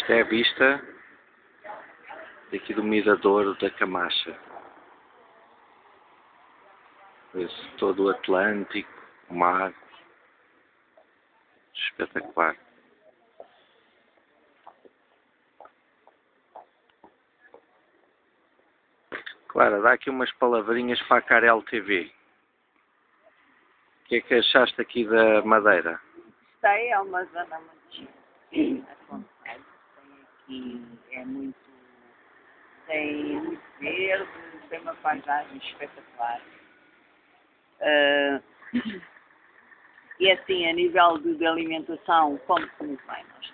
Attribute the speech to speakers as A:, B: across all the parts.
A: Esta é a vista daqui do Mirador da Camacha. Vê-se todo o Atlântico, o mar. Espetacular. Clara, dá aqui umas palavrinhas para a Carel TV. O que é que achaste aqui da Madeira?
B: Gostei, é uma zona muito aconselho. Tem muito verde, tem uma paisagem espetacular. E assim, a nível de alimentação, come-se muito bem. Nós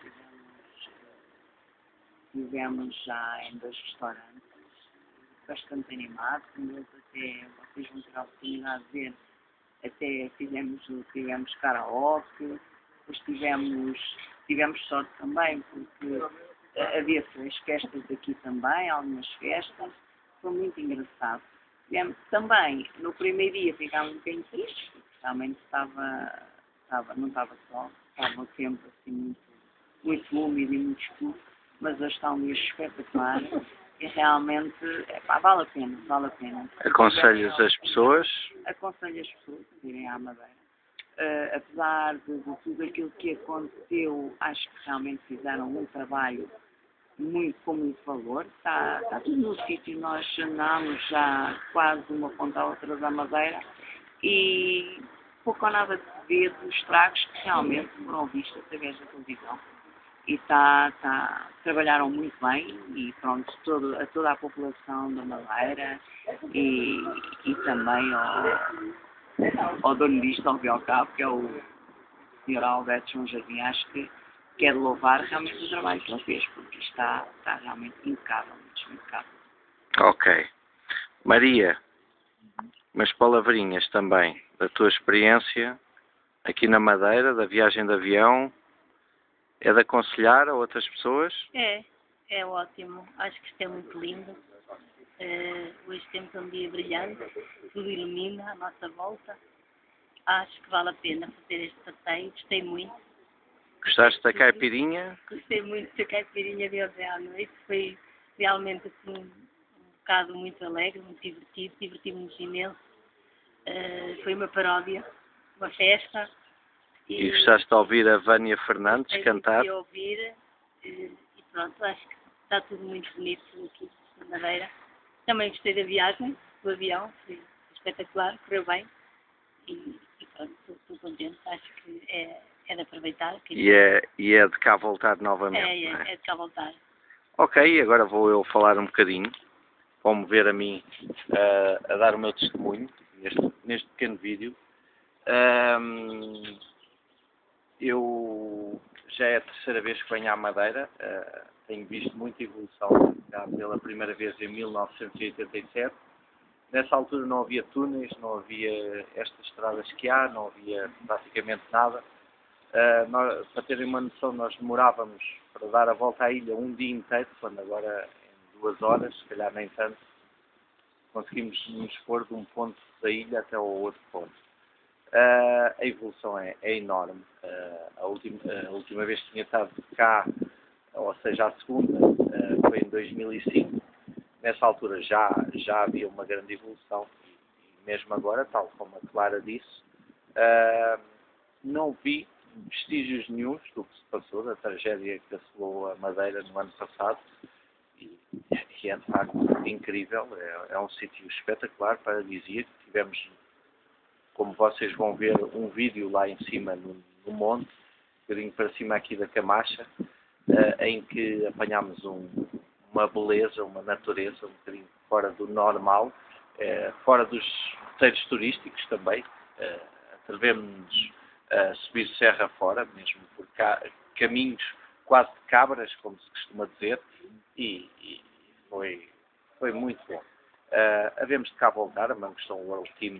B: tivemos já em 2 restaurantes bastante animados, até vocês vão ter a oportunidade de ver, até tivemos karaoke, depois tivemos sorte também, porque havia as festas aqui também, algumas festas, foi muito engraçado. Também, no primeiro dia ficámos um bocadinho tristes, porque realmente não estava sol, estava sempre assim muito úmido e muito escuro, mas hoje está um dia espetacular e realmente vale a pena.
A: Aconselhas as pessoas?
B: Aconselho as pessoas a irem à Madeira. Apesar de tudo aquilo que aconteceu, acho que realmente fizeram um trabalho com muito valor. Está tudo no sítio, nós andámos já quase uma ponta à outra da Madeira e pouco ou nada de ver dos estragos que realmente foram vistos através da televisão. E trabalharam muito bem e pronto, toda a população da Madeira e também ao dono disto, ao Biocabo, que é o Sr. Alberto João Jardim, acho que quero louvar realmente o trabalho que ele fez, porque está realmente impecável, muito impecável.
A: Ok. Maria, umas palavrinhas também da tua experiência aqui na Madeira, da viagem de avião. É de aconselhar a outras pessoas?
C: É ótimo. Acho que isto é muito lindo. Hoje temos um dia brilhante, tudo ilumina à nossa volta. Acho que vale a pena fazer este passeio. Gostei muito.
A: Gostaste da caipirinha?
C: Gostei muito da caipirinha de ontem à noite. Foi realmente assim, um bocado muito alegre, muito divertido. Divertimos-nos imenso. Foi uma paródia, uma festa.
A: E gostaste de ouvir a Vânia Fernandes cantar?
C: Gostei de ouvir e pronto, acho que está tudo muito bonito aqui na Madeira. Também gostei da viagem, do avião, foi espetacular, correu bem e pronto, estou contente, acho que é de aproveitar.
A: E é de cá voltar novamente?
C: É de cá voltar.
A: Ok, agora vou eu falar um bocadinho, vão-me ver a mim a dar o meu testemunho neste pequeno vídeo. Eu já é a 3ª vez que venho à Madeira, tenho visto muita evolução, já pela primeira vez em 1987. Nessa altura não havia túneis, não havia estas estradas que há, não havia praticamente nada. Para terem uma noção, nós demorávamos para dar a volta à ilha um dia inteiro, quando agora em 2 horas, se calhar nem tanto, conseguimos nos pôr de um ponto da ilha até ao outro ponto. A evolução é enorme. A última vez que tinha estado cá, ou seja, a segunda, foi em 2005. Nessa altura já havia uma grande evolução e mesmo agora, tal como a Clara disse, não vi vestígios nenhuns do que se passou, da tragédia que assolou a Madeira no ano passado e é de facto incrível. É um sítio espetacular, paradisíaco. Tivemos, como vocês vão ver, um vídeo lá em cima no monte, um bocadinho para cima aqui da Camacha, em que apanhámos uma beleza, uma natureza um bocadinho fora do normal, fora dos roteiros turísticos também. Atrevemos-nos a subir serra fora, mesmo por caminhos quase de cabras, como se costuma dizer, e foi muito bom. Havemos de cá voltar, a Manguestão World Team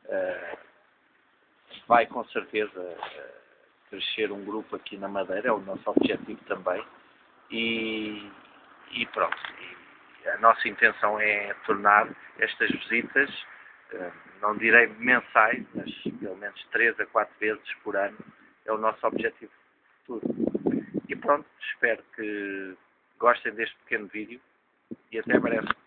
A: vai com certeza crescer um grupo aqui na Madeira, é o nosso objetivo também, e pronto. E a nossa intenção é tornar estas visitas, não direi mensais, mas pelo menos 3 a 4 vezes por ano, é o nosso objetivo futuro. E pronto, espero que gostem deste pequeno vídeo e até breve.